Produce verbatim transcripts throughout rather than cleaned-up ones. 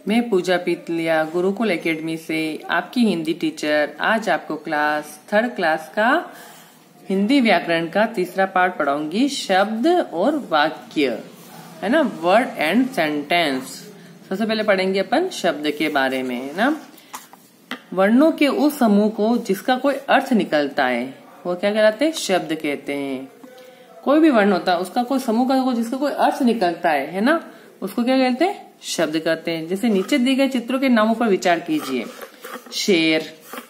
मैं पूजा पीतलिया गुरुकुल एकेडमी से आपकी हिंदी टीचर आज आपको क्लास थर्ड क्लास का हिंदी व्याकरण का तीसरा पार्ट पढ़ाऊंगी। शब्द और वाक्य है ना, वर्ड एंड सेंटेंस। सबसे पहले पढ़ेंगे अपन शब्द के बारे में, है ना। वर्णों के उस समूह को जिसका कोई अर्थ निकलता है वो क्या कहलाते हैं? शब्द कहते हैं। कोई भी वर्ण होता है उसका कोई समूह का जिसका कोई अर्थ निकलता है है ना, उसको क्या कहते हैं? शब्द कहते हैं। जैसे नीचे दिए गए चित्रों के नामों पर विचार कीजिए। शेर,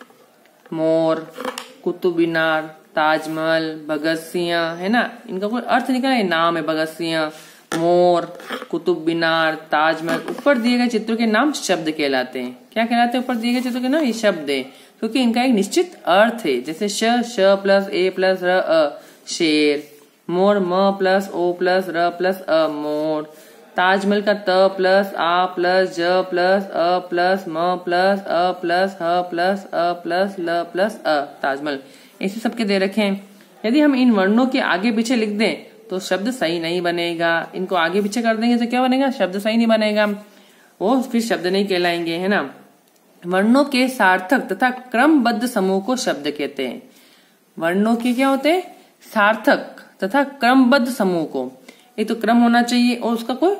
मोर, कुतुब मीनार, ताजमहल, भगत सिंह, है ना। इनका कोई अर्थ निकला है, नाम है भगत सिंह, मोर, कुतुब मीनार, ताजमहल। ऊपर दिए गए चित्रों के नाम शब्द कहलाते हैं। क्या कहलाते हैं ऊपर दिए गए चित्रों के नाम? ये शब्द है, क्योंकि इनका एक निश्चित अर्थ है। जैसे श श प्लस ए प्लस र अ शेर, मोर म प्लस ओ प्लस र प्लस अ मोर, ताजमहल का त प्लस आ प्लस ज प्लस अ प्लस म प्लस अ प्लस ह प्लस अ प्लस ल प्लस अ ताजमहल। ऐसे सबके दे रखे हैं। यदि हम इन वर्णों के आगे पीछे लिख दें तो शब्द सही नहीं बनेगा। इनको आगे पीछे कर देंगे तो क्या बनेगा? शब्द सही नहीं बनेगा, वो फिर शब्द नहीं कहलाएंगे, है ना। वर्णों के सार्थक तथा क्रमबद्ध समूह को शब्द कहते हैं। वर्णों के क्या होते हैं? सार्थक तथा क्रमबद्ध समूह को, एक तो क्रम होना चाहिए और उसका कोई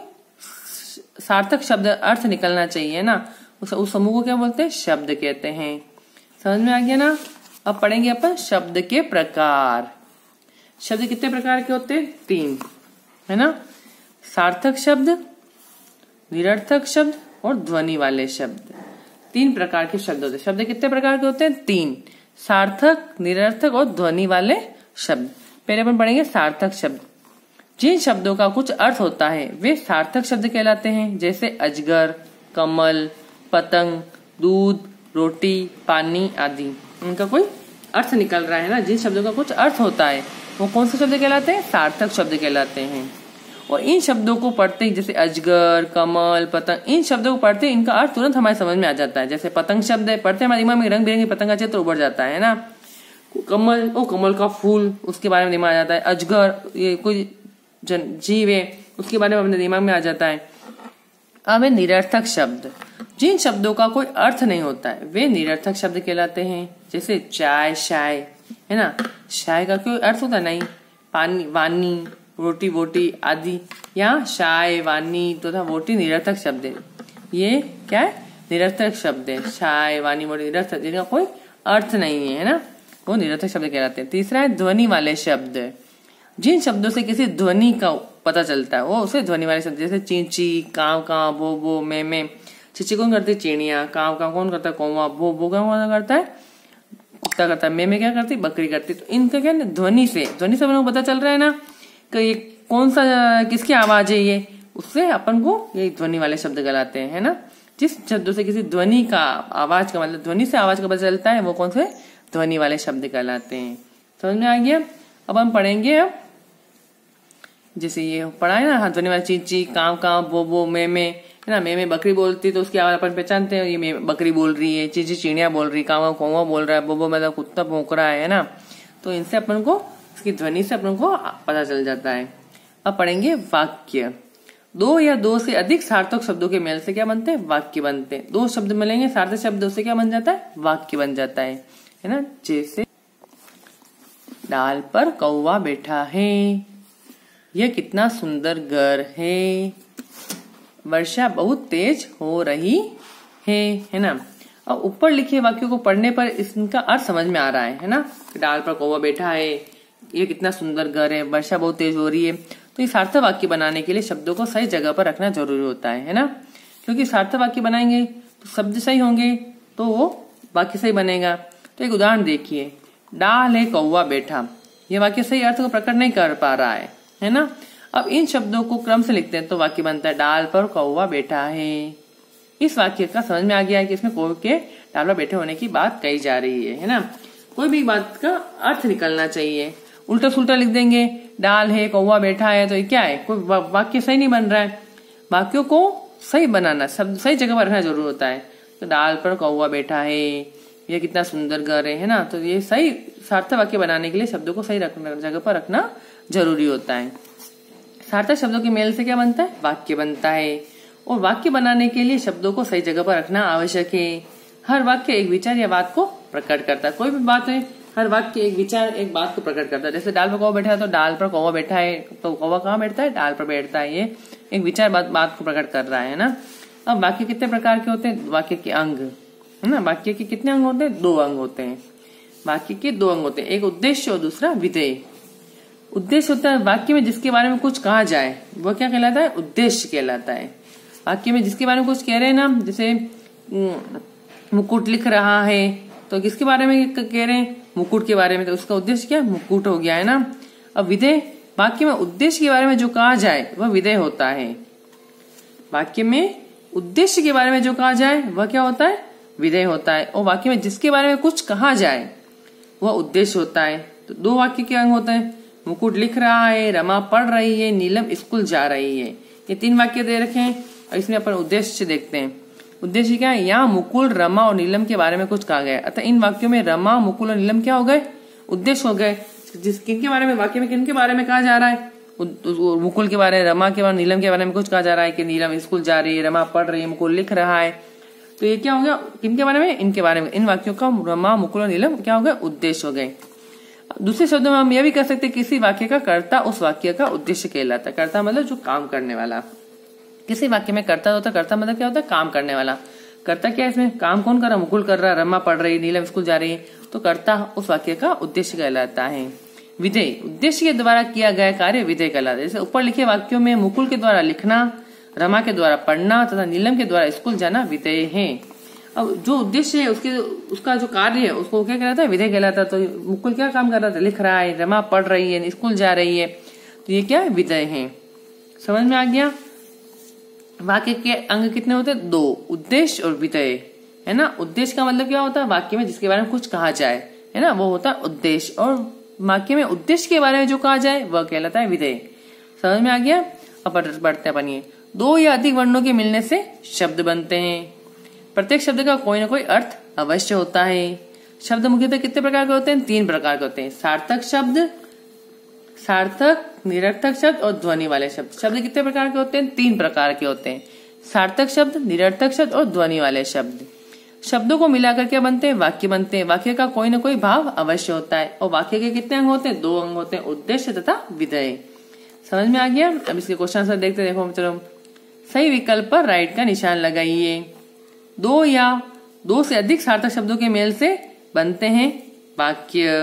सार्थक शब्द अर्थ निकलना चाहिए, है ना। उस, उस समूह को क्या बोलते हैं? शब्द कहते हैं। समझ में आ गया ना। अब पढ़ेंगे अपन शब्द के प्रकार। शब्द कितने प्रकार के होते हैं? तीन, है ना। सार्थक शब्द, निरर्थक शब्द और ध्वनि वाले शब्द। तीन प्रकार के शब्द होते हैं। शब्द कितने प्रकार के होते हैं? तीन, सार्थक, निरर्थक और ध्वनि वाले शब्द। पहले अपन पढ़ेंगे सार्थक शब्द। जिन शब्दों का कुछ अर्थ होता है वे सार्थक शब्द कहलाते हैं। जैसे अजगर, कमल, पतंग, दूध, रोटी, पानी आदि। इनका कोई अर्थ निकल रहा है ना। जिन शब्दों का कुछ अर्थ होता है वो कौन से शब्द कहलाते हैं? सार्थक शब्द कहलाते हैं। और इन शब्दों को पढ़ते ही, जैसे अजगर, कमल, पतंग, इन शब्दों को पढ़ते ही इनका अर्थ तुरंत हमारे समझ में आ जाता है। जैसे पतंग शब्द है, पढ़ते हमारे दिमाग में रंग बिरंगी पतंग का चित्र उभर जाता है ना। कमल, ओ कमल का फूल, उसके बारे में दिमाग आ जाता है। अजगर, ये कोई जीव है, उसके बारे में अपने दिमाग में आ जाता है। अब है निरर्थक शब्द। जिन शब्दों का कोई अर्थ नहीं होता है वे निरर्थक शब्द कहलाते हैं। जैसे चाय, शाय, है ना। शाय का कोई अर्थ होता नहीं। पानी, वानी, रोटी, वोटी आदि। यहाँ शाय, वानी तथा तो वोटी निरर्थक शब्द है। ये क्या है? निरर्थक शब्द है। शाय, वानी, वोटी निरर्थक, जिनका कोई अर्थ नहीं है, है ना, वो निरर्थक शब्द कहलाते हैं। तीसरा है ध्वनि वाले शब्द। जिन शब्दों से किसी ध्वनि का पता चलता है वो उसे ध्वनि वाले शब्द। जैसे चींची, काव काव, बो बो, मे मे। चींची कौन करती है? चिड़िया। काव काव कौन करता है? कौवा। बो बो कौन करता है? कुत्ता करता है। मे मे क्या करती है? बकरी करती है। तो इनका क्या है? ध्वनि से, ध्वनि से अपन को पता चल रहा है ना कि ये कौन सा, किसकी आवाज है ये, उससे अपन को ये ध्वनि वाले शब्द कहलाते हैं, है ना। जिस शब्दों से किसी ध्वनि का, आवाज का मतलब ध्वनि से आवाज का पता चलता है वो कौन से? ध्वनि वाले शब्द कहलाते हैं। समझ में आ गया। अब हम पढ़ेंगे, अब जैसे ये पढ़ा है ना, ध्वनि वाले चींची, काव काव, बो बो, मे मे, है ना। मे मे बकरी बोलती है तो उसकी आवाज अपन पहचानते हैं, ये बकरी बोल रही है। चींची चिड़िया बोल रही है। काव कौवा बोल रहा है। बो बो मतलब कुत्ता भौंक रहा है ना। तो इनसे अपन को, इसकी ध्वनि से अपन को पता चल जाता है। अब पढ़ेंगे वाक्य। दो या दो से अधिक सार्थक शब्दों के मेल से क्या बनते हैं? वाक्य बनते हैं। दो शब्द मिलेंगे सार्थक शब्दों से क्या बन जाता है? वाक्य बन जाता है, है ना। जैसे डाल पर कौवा बैठा है, यह कितना सुंदर घर है, वर्षा बहुत तेज हो रही है, है ना। अब ऊपर लिखे वाक्यों को पढ़ने पर इसका अर्थ समझ में आ रहा है, है ना। डाल पर कौवा बैठा है, ये कितना सुंदर घर है, वर्षा बहुत तेज हो रही है। तो ये सार्थक वाक्य बनाने के लिए शब्दों को सही जगह पर रखना जरूरी होता है, है ना। क्योंकि सार्थक वाक्य बनाएंगे तो शब्द सही होंगे तो वो वाक्य सही बनेगा। तो एक उदाहरण देखिए, डाल है कौवा बैठा, ये वाक्य सही अर्थ को प्रकट नहीं कर पा रहा है, है ना। अब इन शब्दों को क्रम से लिखते हैं तो वाक्य बनता है डाल पर कौवा बैठा है। इस वाक्य का समझ में आ गया है कि इसमें कौवे के डाल पर बैठे होने की बात कही जा रही है, है ना। कोई भी बात का अर्थ निकलना चाहिए। उल्टा सुल्टा लिख देंगे, डाल है कौवा बैठा है, तो ये क्या है? कोई वाक्य सही नहीं बन रहा है। वाक्यों को सही बनाना, शब्द सही जगह पर रखना जरूर होता है। तो डाल पर कौवा बैठा है, ये कितना सुंदर घर है, है ना। तो ये सही सार्थक वाक्य बनाने के लिए शब्दों को सही रखना, जगह पर रखना जरूरी होता है। सार्थक शब्दों के मेल से क्या बनता है? वाक्य बनता है। और वाक्य बनाने के लिए शब्दों को सही जगह पर रखना आवश्यक है। हर वाक्य एक विचार या बात को प्रकट करता है। कोई भी बात है, हर वाक्य एक विचार एक बात को प्रकट करता है। जैसे डाल पर कौवा बैठा है तो डाल पर कौवा बैठा है, तो कौवा कहाँ बैठता है? डाल पर बैठता है। ये एक विचार बात बात को प्रकट कर रहा है ना। अब वाक्य कितने प्रकार के होते हैं? वाक्य के अंग है ना। वाक्य के कितने अंग होते हैं? दो अंग होते हैं। वाक्य के दो अंग होते हैं, एक उद्देश्य और दूसरा विधेय। उद्देश्य होता है वाक्य में जिसके बारे में कुछ कहा जाए, वो क्या कहलाता है? उद्देश्य कहलाता है। वाक्य में जिसके बारे में कुछ कह रहे हैं ना, जैसे मुकुट लिख रहा है तो किसके बारे में कह रहे हैं? मुकुट के बारे में, तो उसका उद्देश्य क्या? मुकुट हो गया है ना। अब विधेय, वाक्य में उद्देश्य के बारे में जो कहा जाए वह विधेय होता है। वाक्य में उद्देश्य के बारे में जो कहा जाए वह क्या होता है? विधेय होता है। और वाक्य में जिसके बारे में कुछ कहा जाए वह उद्देश्य होता है। तो दो वाक्य के अंग होते हैं, मुकुट लिख रहा है, रमा पढ़ रही है, नीलम स्कूल जा रही है। ये तीन वाक्य दे रखे हैं और इसमें अपन उद्देश्य देखते हैं। उद्देश्य क्या है? यहाँ मुकुल, रमा और नीलम के बारे में कुछ कहा गया, अतः इन वाक्यों में रमा, मुकुल और नीलम क्या हो गए? उद्देश्य हो गए। जिस किनके बारे में, वाक्य में किनके बारे में कहा जा रहा है? मुकुल के बारे में, रमा के बारे में, नीलम के बारे में कुछ कहा जा रहा है कि नीलम स्कूल जा रही है, रमा पढ़ रही है, मुकुल लिख रहा है। तो ये क्या हो गया? किनके बारे में? इनके बारे में। इन वाक्यों का रमा, मुकुल और नीलम क्या हो गए? उद्देश्य हो गए। दूसरे शब्दों में हम यह भी कह सकते हैं किसी वाक्य का कर्ता उस वाक्य का उद्देश्य कहलाता है। कर्ता मतलब जो काम करने वाला। किसी वाक्य में कर्ता होता है, कर्ता मतलब क्या होता है? काम करने वाला। कर्ता क्या है इसमें? काम कौन कर रहा? मुकुल कर रहा, रमा पढ़ रही, नीलम स्कूल जा रही है, तो कर्ता उस वाक्य का उद्देश्य कहलाता है। विधेय, उद्देश्य के द्वारा किया गया कार्य विधेय कहलाता है। जैसे ऊपर लिखे वाक्यों में मुकुल के द्वारा लिखना, रमा के द्वारा पढ़ना तथा नीलम के द्वारा स्कूल जाना विधेय है। अब जो उद्देश्य है उसके उसका जो कार्य है उसको क्या कहलाता है? विधेय कहलाता है। तो मुकुल क्या काम कर रहा था? लिख रहा है, रमा पढ़ रही है, स्कूल जा रही है, तो ये क्या है? विधेय है। समझ में आ गया? वाक्य के अंग कितने होते हैं? दो, उद्देश्य और विधेय है ना। उद्देश्य का मतलब क्या होता है? वाक्य में जिसके बारे में कुछ कहा जाए है ना, वो होता है उद्देश्य। और वाक्य में उद्देश्य के बारे में जो कहा जाए वह कहलाता है विधेय। समझ में आ गया? अब बढ़ते हैं बनिए। दो या अधिक वर्णों के मिलने से शब्द बनते हैं। प्रत्येक शब्द का कोई ना कोई अर्थ अवश्य होता है। शब्द मुख्यतः कितने प्रकार के होते हैं? तीन प्रकार के होते हैं। सार्थक शब्द, सार्थक, निरर्थक शब्द और ध्वनि वाले शब्द। शब्द कितने प्रकार के होते हैं? तीन प्रकार के होते हैं। सार्थक शब्द, निरर्थक शब्द और ध्वनि वाले शब्द। शब्दों को मिलाकर क्या बनते हैं? वाक्य बनते हैं। वाक्य का कोई ना कोई भाव अवश्य होता है। और वाक्य के कितने अंग होते हैं? दो अंग होते हैं, उद्देश्य तथा विधेय। समझ में आ गया? अब इसके क्वेश्चन आंसर देखते। देखो चलो, सही विकल्प पर राइट का निशान लगाइए। दो या दो से अधिक सार्थक शब्दों के मेल से बनते हैं वाक्य।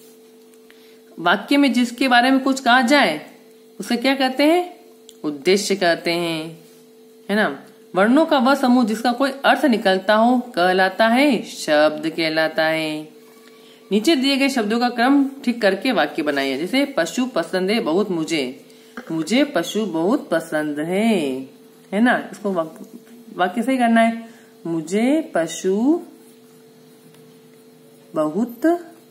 वाक्य में जिसके बारे में कुछ कहा जाए उसे क्या कहते हैं? उद्देश्य कहते हैं, है ना। वर्णों का वह समूह जिसका कोई अर्थ निकलता हो कहलाता है शब्द कहलाता है। नीचे दिए गए शब्दों का क्रम ठीक करके वाक्य बनाइए। जैसे पशु पसंद है बहुत मुझे, मुझे पशु बहुत पसंद है, है ना। इसको वाक्य सही करना है। मुझे पशु बहुत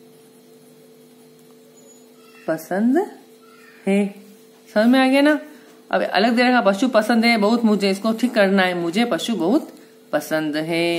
पसंद है। समझ में आ गया ना। अब अलग दे रखा, पशु पसंद है बहुत मुझे, इसको ठीक करना है। मुझे पशु बहुत पसंद है।